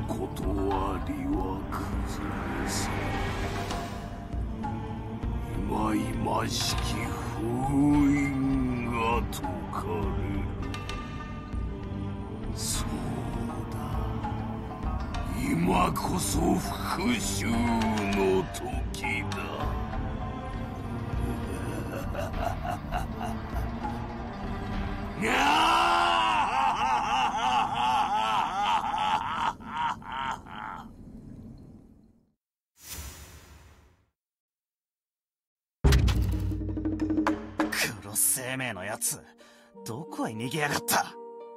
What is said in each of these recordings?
断りは崩せ。いまいましき封印が解かれる。そうだ、今こそ復讐の時だ。 黒生命のやつ、どこへ逃げやがった。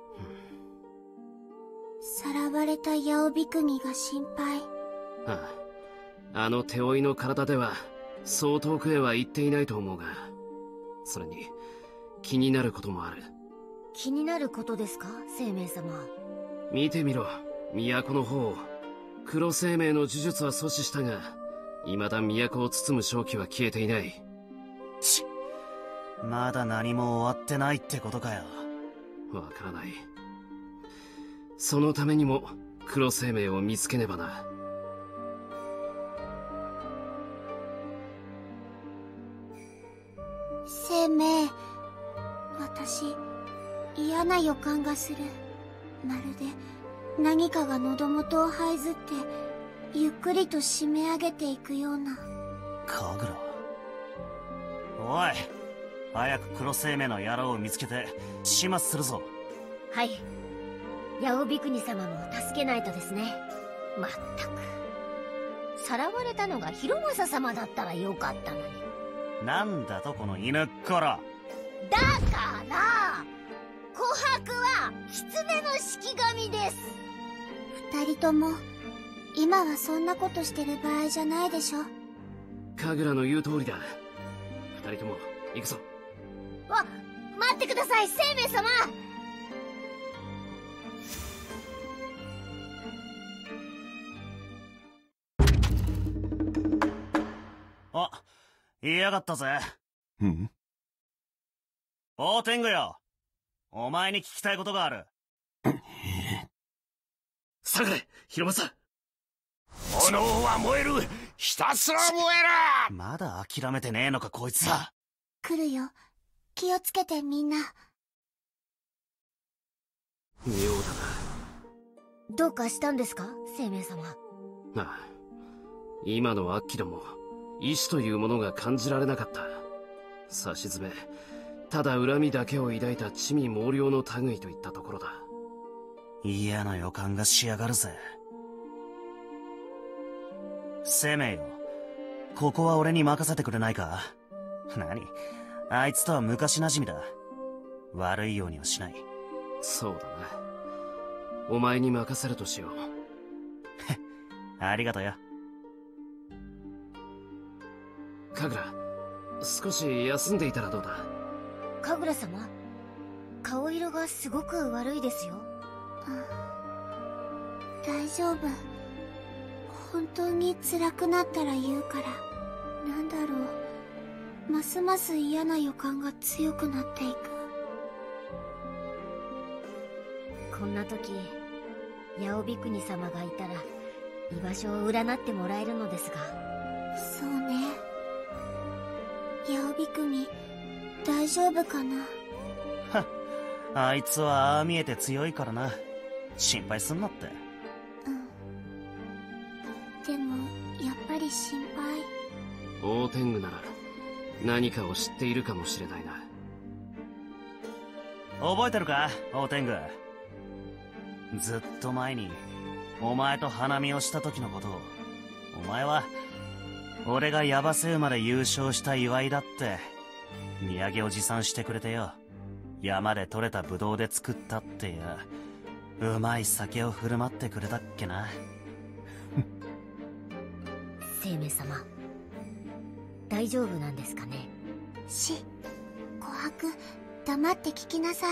さらわれたヤオビクニが心配。 あの手負いの体ではそう遠くへは行っていないと思うが、それに気になることもある。 気になることですか、生命様。 見てみろ、都の方。黒生命の呪術は阻止したが、未だ都を包む瘴気は消えていない。 まだ何も終わってないってことかよ。 わからない。そのためにも黒生命を見つけねばな。 生命、私嫌な予感がする。まるで何かが喉元を這いずってゆっくりと締め上げていくような。 カグラ。おい、早く黒生命の野郎を見つけて始末するぞ。 はい、ヤオビクニ様も助けないとですね。まったく、さらわれたのがヒロマサ様だったらよかったのに。 なんだとこの犬っころ。 だから琥珀は狐の式神です。 二人とも今はそんなことしてる場合じゃないでしょ。 神楽の言う通りだ。二人とも行くぞ。 待ってください、生命様。 あ、言いやがったぜ。オーテングよ、お前に聞きたいことがある。 下がれ、ヒロマサ。 炎は燃える、ひたすら燃える。 まだ諦めてねえのかこいつは。 来るよ、気をつけてみんな。 妙だどうかしたんですか、生命様。 な。ああ、今のアッキラも意志というものが感じられなかった。さしずめ、ただ恨みだけを抱いた魑魅魍魎の類といったところだ。 嫌な予感がしやがるぜ。生命よ、ここは俺に任せてくれないか。何、あいつとは昔馴染みだ。悪いようにはしない。 そうだな、お前に任せるとしよう。 ありがとよ。 神楽、少し休んでいたらどうだ。 神楽様、顔色がすごく悪いですよ。 大丈夫。本当に辛くなったら言うから。なんだろう、ますます嫌な予感が強くなっていく。 こんな時、ヤオビクニ様がいたら居場所を占ってもらえるのですが。 そうね。ヤオビクニ、大丈夫かな。 はっ、あいつはああ見えて強いからな。心配すんなって。 でもやっぱり心配。 オーテングなら何かを知っているかもしれないな。 覚えてるか、オーテング。ずっと前にお前と花見をした時のことを。お前は俺がヤバセ馬で優勝した祝いだって土産を持参してくれてよ。山で採れたブドウで作ったってやうまい酒を振る舞ってくれたっけな。 生命様、大丈夫なんですかね。 琥珀、黙って聞きなさい。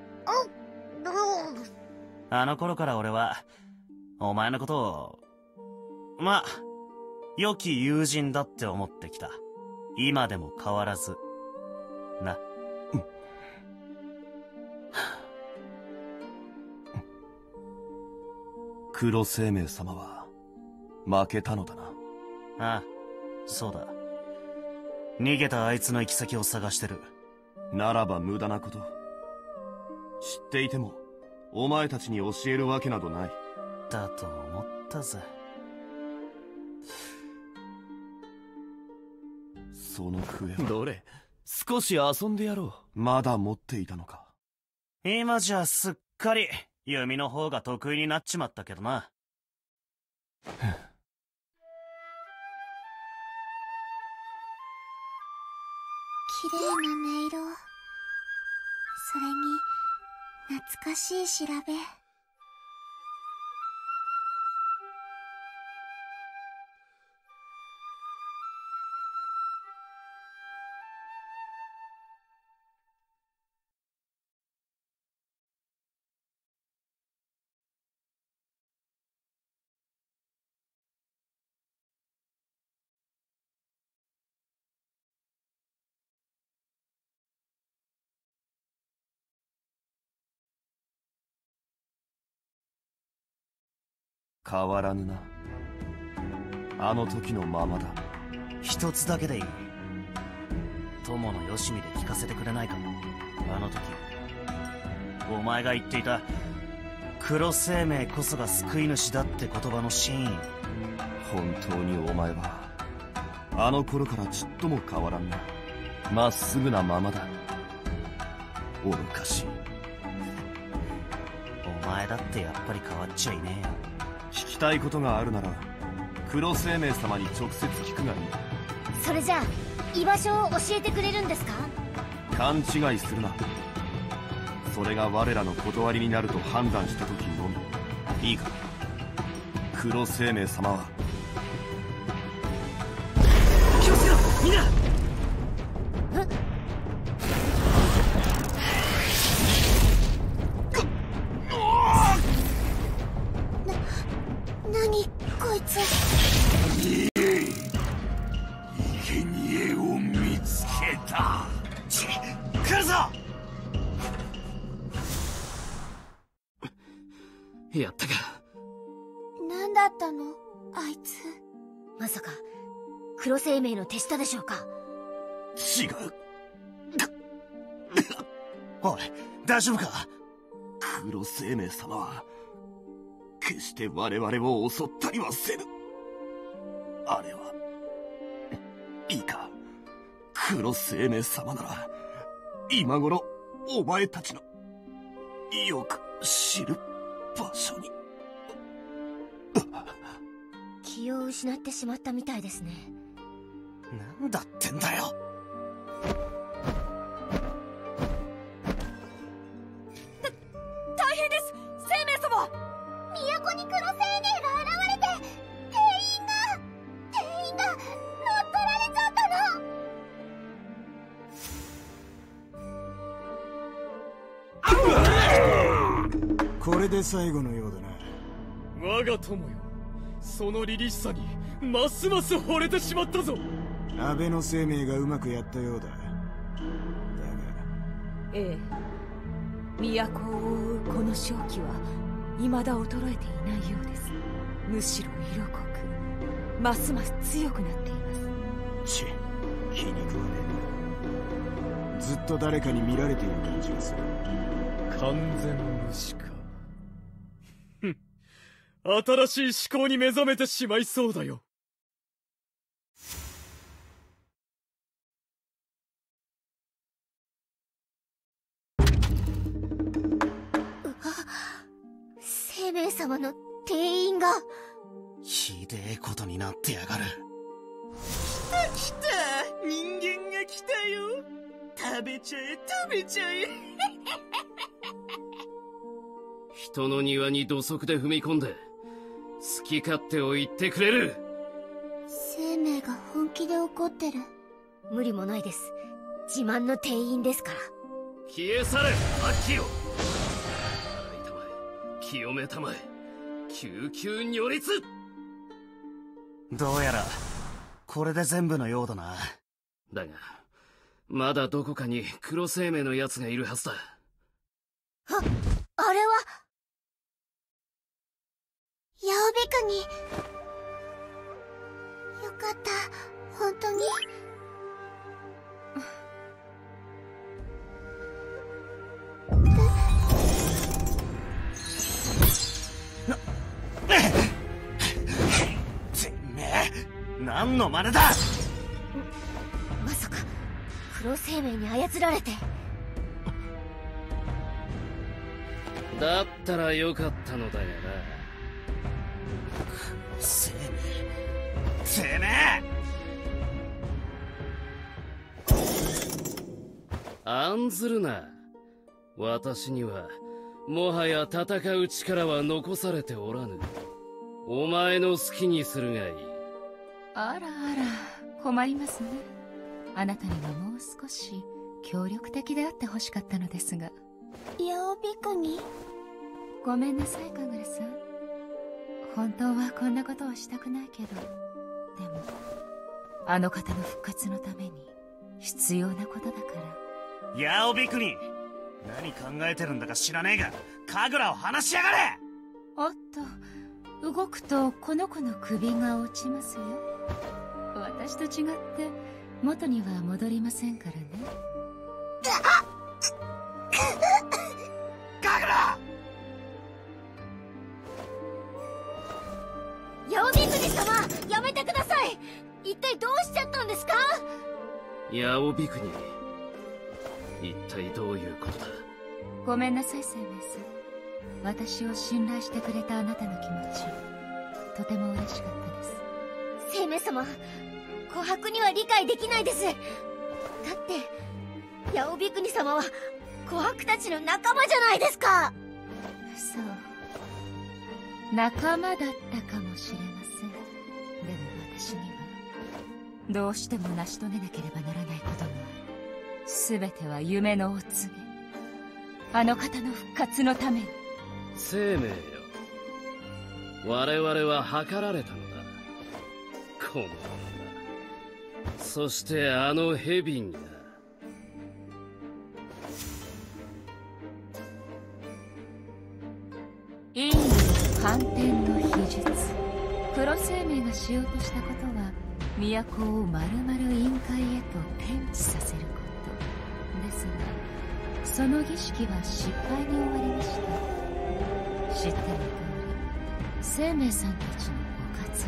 あの頃から俺はお前のことをまあ良き友人だって思ってきた。今でも変わらずな。 黒生命様は負けたのだな。 ああ、そうだ。逃げたあいつの行き先を探してる。 ならば無駄なこと。知っていてもお前たちに教えるわけなどない。 だと思ったぜ。 その笛はどれ、少し遊んでやろう。まだ持っていたのか。 今じゃすっかり弓の方が得意になっちまったけどな。 綺麗な音色。それに懐かしい調べ。 変わらぬな。あの時のままだ。 一つだけでいい。友のよしみで聞かせてくれないか。あの時お前が言っていた黒生命こそが救い主だって言葉の真意。 本当にお前はあの頃からちっとも変わらんな。まっすぐなままだ。愚かしい。 お前だってやっぱり変わっちゃいねえよ。 聞きたいことがあるなら黒生命様に直接聞くがいい。 それじゃあ居場所を教えてくれるんですか？ 勘違いするな。それが我らの断りになると判断した時のみ。いいか、黒生命様は。 気をつけろみんな。 何こいつ。 生贄を見つけた。 来るぞ。 やったか。 何だったのあいつ。 まさか黒生命の手下でしょうか？ 違う。 おい、大丈夫か？ 黒生命様は決して我々を襲ったりはせぬ。あれはいいか、黒生命様なら今頃お前たちのよく知る場所に。 気を失ってしまったみたいですね。 なんだってんだよ。 大変です、生命様。 都に黒生命が現れて、店員が乗っ取られちゃったの。 これで最後のようだな。 我が友よ、その凛々しさにますます惚れてしまったぞ。 安倍の生命がうまくやったようだ。だがええ、都を覆うこの正気は未だ衰えていないようです。むしろ色濃くますます強くなっています。 気に食わねえな。ずっと誰かに見られている感じがする。 完全無視か。ふん、新しい思考に目覚めてしまいそうだよ。 生命様の店員が。 ひでえことになってやがる。 来た、人間が来たよ。食べちゃえ食べちゃえ。 人の庭に土足で踏み込んで好き勝手を言ってくれる。 生命が本気で怒ってる。 無理もないです。自慢の店員ですから。 消え去れ、アッキよ。洗いたまえ、清めたまえ、救急如律。 どうやらこれで全部のようだな。 だがまだどこかに黒生命のやつがいるはずだ。 あれは尾ビクに。よかった、本当に。 てめえ、何の真似だ。 まさか黒生命に操られて。 だったらよかったのだがな。 生命、てめえ。 案ずるな。私にはもはや戦う力は残されておらぬ。お前の好きにするがいい。 あらあら、困りますね。あなたにはもう少し協力的であってほしかったのですが。 ヤオビクに。 ごめんなさい、カグラさん。本当はこんなことはしたくないけど、でもあの方の復活のために必要なことだから。 ヤオビクに何考えてるんだか知らねえが、カグラを離しやがれ。 おっと、動くとこの子の首が落ちますよ。私と違って元には戻りませんからね。 カグラ。 ヤオビクニ様、やめてください。一体どうしちゃったんですか？ ヤオビクに一体どういうことだ。 ごめんなさい、生命さん。私を信頼してくれたあなたの気持ち、とても嬉しかったです。 生命様、琥珀には理解できないです。だってヤオビクニ様は琥珀たちの仲間じゃないですか。 そう、仲間だったかもしれません。でも私にはどうしても成し遂げなければならないことがある。全ては夢のお告げ。あの方の復活のために。 生命よ、我々は図られたのだ。この女、そしてあの蛇にな。 インドの反転の秘術。黒生命がしようとしたことは、都をまるまる陰海へと転地させることですが、その儀式は失敗に終わりました。知っての通り、生命さんたちのご活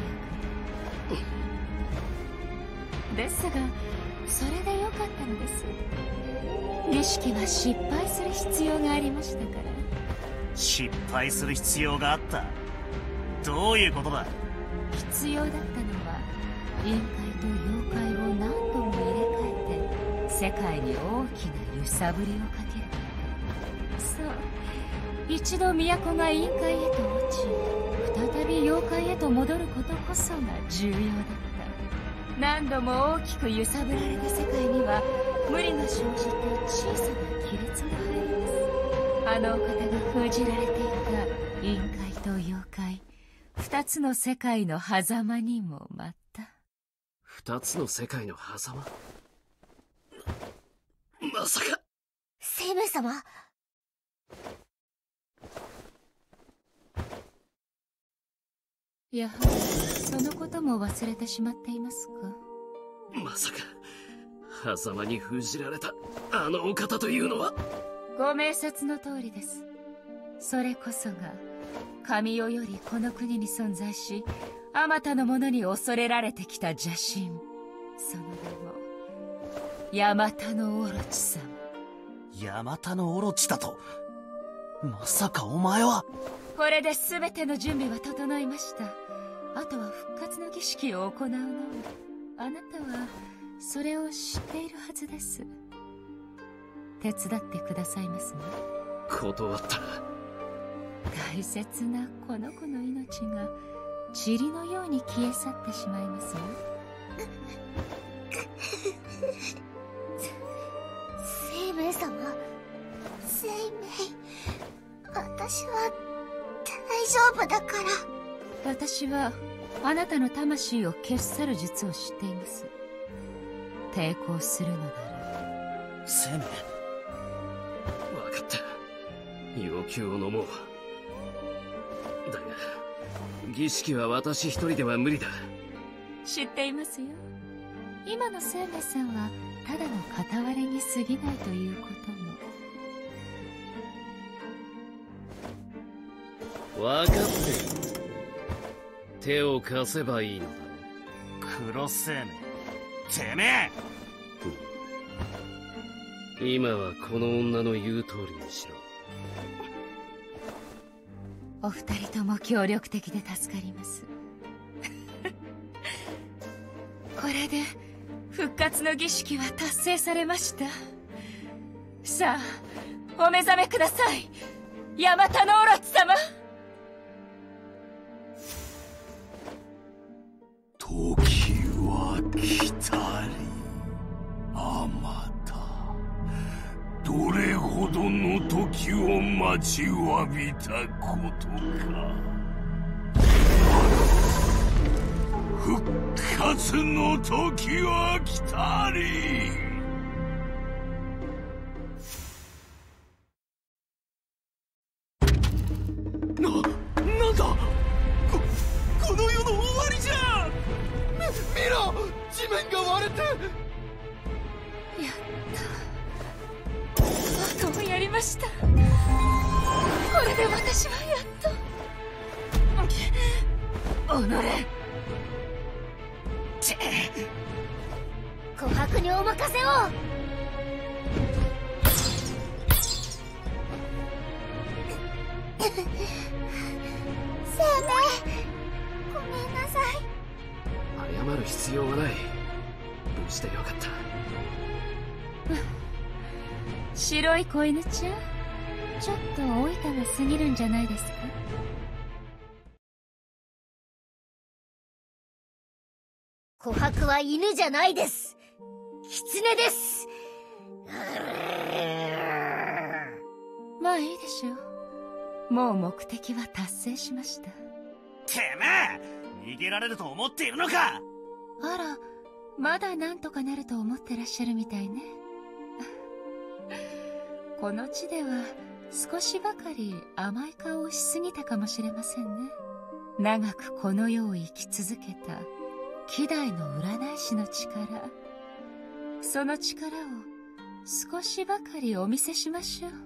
躍ですが、それでよかったのです。儀式は失敗する必要がありましたから。 失敗する必要があった？どういうことだ？ 必要だったのは、陰海と妖怪を何度も入れ替えて世界に大きな揺さぶりをかけること。そう、一度都が陰海へと落ち、再び妖怪へと戻ることこそが重要だった。何度も大きく揺さぶられた世界には無理が生じて小さな亀裂が入ります。あのお方が封じられていた陰海と妖怪、二つの世界の狭間にもまた。 二つの世界の狭間？まさか。 生命様、 やはりそのことも忘れてしまっていますか？ まさか狭間に封じられたあのお方というのは。 ご明察の通りです。それこそが神代よりこの国に存在し、あまたの者に恐れられてきた邪神、その名もヤマタノオロチ様。 ヤマタノオロチだと？まさかお前は。 これで全ての準備は整いました。あとは復活の儀式を行うのみ。あなたはそれを知っているはずです。手伝ってくださいますね。 断った。 大切なこの子の命が塵のように消え去ってしまいますよ。 生命様、生命、私は大丈夫だから。 私はあなたの魂を消し去る術を知っています。抵抗するのなら。 生命、 分かった。要求を飲もう。だが儀式は私一人では無理だ。 知っていますよ。今の生命さんはただの片割れに過ぎないということも。 分かってる。手を貸せばいいのだ。 黒生命、てめえ。今はこの女の言う通りにしろ。 お二人とも協力的で助かりますこれで復活の儀式は達成されました。さあお目覚めください、ヤマタノオロチ様。 時は来たり、あまたどれほどの時を待ちわびたことか。復活の時は来たり。なんだ、この世の終わりじゃ。見ろ、地面が割れて。 やった。とうとうやりました。これで私はやっと。 おのれ。琥珀にお任せを。 生命、ごめんなさい。 謝る必要はない。無事でよかった。 白い子犬ちゃん、ちょっと老いたが過ぎるんじゃないですか。 琥珀は犬じゃないです。狐です。 まあいいでしょう。もう目的は達成しました。 てめえ、逃げられると思っているのか。 あら、まだなんとかなると思ってらっしゃるみたいね。この地では少しばかり甘い顔をしすぎたかもしれませんね。長くこの世を生き続けた希代の占い師の力、その力を少しばかりお見せしましょう。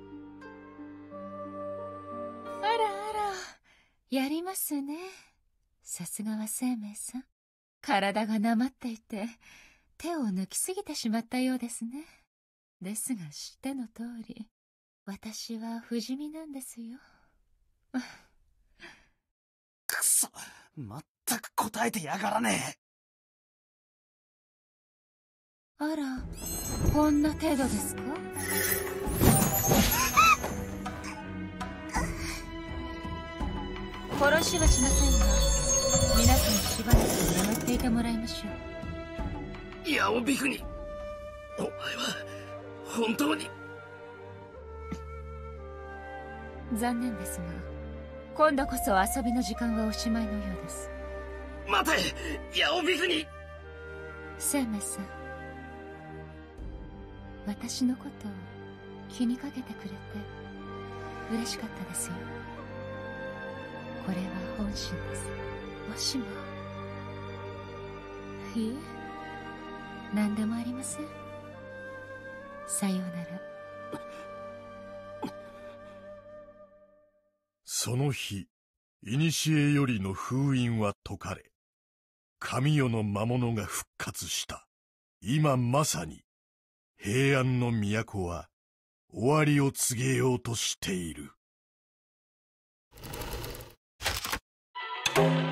あらあら、やりますね。さすがは生命さん。体がなまっていて手を抜きすぎてしまったようですね。ですが知っての通り、私は不死身なんですよ。 くそ、まったく答えてやがらねえ。あら、こんな程度ですか？殺しはしませんが、皆さんしばらく眠っていてもらいましょう。ヤオビクニ、お前は本当に。 残念ですが、今度こそ遊びの時間はおしまいのようです。 待て、ヤオビクニ。 生命さん、私のことを気にかけてくれて嬉しかったですよ。これは本心です。もしも。いえ、何でもありません。さようなら。 その日、古よりの封印は解かれ、神代の魔物が復活した。今まさに、平安の都は終わりを告げようとしている。